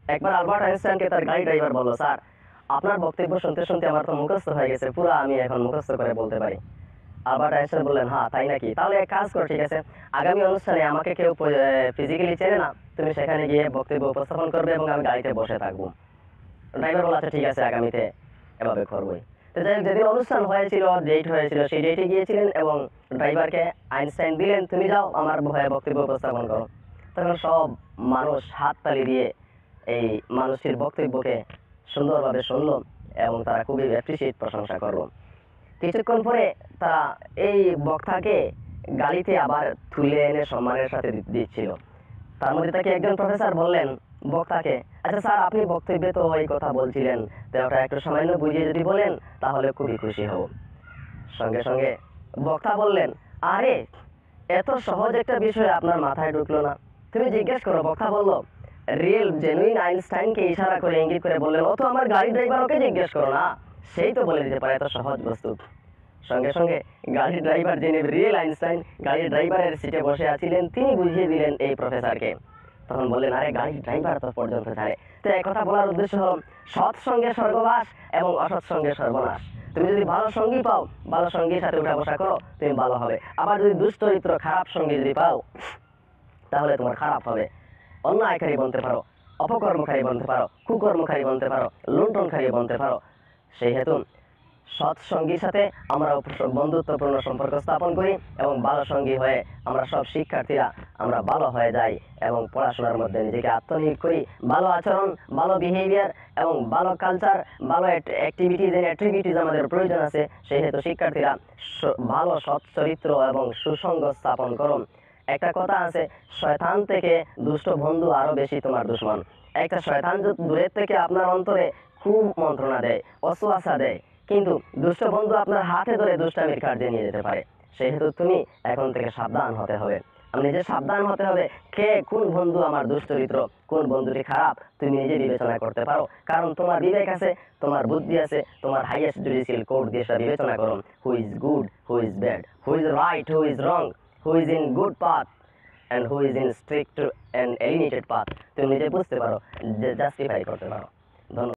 একবার আলবার্ট আইনস্টাইনকে তার গাড়ি ড্রাইভার বলল, স্যার আপনার বক্তব্য শুনতে শুনতে আমার তো মুখস্থ হয়ে গেছে, পুরো আমি এখন মুখস্থ করে বলতে পারি। আলবার্ট আইনস্টাইন বললেন, হ্যাঁ তাই নাকি, তাহলে এক কাজ করো, ঠিক আছে, আগামী অনুষ্ঠানে আমাকে কেউ ফিজিক্যালি চেনে না, তুমি সেখানে গিয়ে বক্তব্য উপস্থাপন করবে এবং আমি গাড়িতে বসে থাকবো। ড্রাইভার বলে, আচ্ছা ঠিক আছে, আগামীতে এভাবে করবোই। তো যাই হোক, যেদিন অনুষ্ঠান হয়েছিল, ডেট হয়েছিল, সেই ডেটে গিয়েছিলেন এবং ড্রাইভারকে আইনস্টাইন দিলেন, তুমি যাও আমার ভয়ে বক্তব্য উপস্থাপন করো। তখন সব মানুষ হাততালি দিয়ে এই মানুষটির বক্তব্যকে সুন্দরভাবে শুনলো এবং তারা খুবই অ্যাপ্রিসিয়েট, প্রশংসা করলো। কিছুক্ষণ পরে তারা এই বক্তাকে গাড়িতে আবার তুলে এনে সম্মানের সাথে দিচ্ছিল। তার মধ্যে তাকে একজন প্রফেসর বললেন বক্তাকে, আচ্ছা স্যার আপনি বক্তব্যে তো এই কথা বলছিলেন, তো ওটা একটু সামান্য বুঝিয়ে যদি বলেন তাহলে খুবই খুশি হব। সঙ্গে সঙ্গে বক্তা বললেন, আরে এত সহজ একটা বিষয় আপনার মাথায় ঢুকলো না, তুমি জিজ্ঞেস করো। বক্তা বলল, রিয়েল জেনুইন আইনস্টাইনকে ইশারা করে ইঙ্গিত করে বললেন, ও তো আমার গাড়ি ড্রাইভার, ওকে জিজ্ঞেস করো না, সেই তো বলে দিতে পারে এত সহজ বস্তু। সঙ্গে সঙ্গে গাড়ির ড্রাইভার, যিনি রিয়েল আইনস্টাইন গাড়ির ড্রাইভারের সিটে বসে আছিলেন, তিনি বুঝিয়ে দিলেন এই প্রফেসরকে। তখন বললেন, আরে গাড়ির ড্রাইভার তো পর্যন্ত জানে। তো এই কথা বলার উদ্দেশ্য হল সৎ সঙ্গে স্বর্গবাস এবং অসৎ সঙ্গে সর্বনাশ। তুমি যদি ভালো সঙ্গী পাও, ভালো সঙ্গীর সাথে উঠা বসা করো, তুমি ভালো হবে। আবার যদি দুশ্চরিত্র খারাপ সঙ্গী যদি পাও, তাহলে তোমার খারাপ হবে। অন্যায়কারী বনতে পারো, অপকর্মকারী বনতে পারো, কুকর্মকারী বনতে পারো, লুণ্ঠনকারী বনতে পারো। সেই হেতু সৎ সঙ্গীর সাথে আমরা বন্ধুত্বপূর্ণ সম্পর্ক স্থাপন করি এবং ভালো সঙ্গী হয়ে আমরা সব শিক্ষার্থীরা আমরা ভালো হয়ে যাই এবং পড়াশোনার মধ্যে নিজেকে আত্মনিয়োগ করি। ভালো আচরণ, ভালো বিহেভিয়ার এবং ভালো কালচার, ভালো অ্যাক্টিভিটিজ এন্ড অ্যাট্রিবিউটিজ আমাদের প্রয়োজন আছে। সেই হেতু শিক্ষার্থীরা ভালো সৎ চরিত্র এবং সুসঙ্গ স্থাপন করুন। একটা কথা আছে, শয়তান থেকে দুষ্ট বন্ধু আরো বেশি তোমার দুশ্মন। একটা শয়তান দূরের থেকে আপনার অন্তরে খুব মন্ত্রণা দেয়, অসওয়াসা দেয়, কিন্তু দুষ্ট বন্ধু আপনার হাতে ধরে দুষ্টামির কার্যে নিয়ে যেতে পারে। সেহেতু তুমি এখন থেকে সাবধান হতে হবে। আমি নিজে সাবধান হতে হবে, কে কোন বন্ধু আমার দুশ্চরিত্র, কোন বন্ধুটি খারাপ, তুমি নিজে বিবেচনা করতে পারো। কারণ তোমার বিবেক আছে, তোমার বুদ্ধি আছে, তোমার হাইয়েস্ট জুডিশিয়াল কোর্ট দিয়ে সেটা বিবেচনা করুন। Who is good, who is bad, who is right, who is wrong, who is in good path and who is in strict and alienated path, তুমি নিজে বুঝতে পারো, জাস্টিফাই করতে পারো। ধন্যবাদ।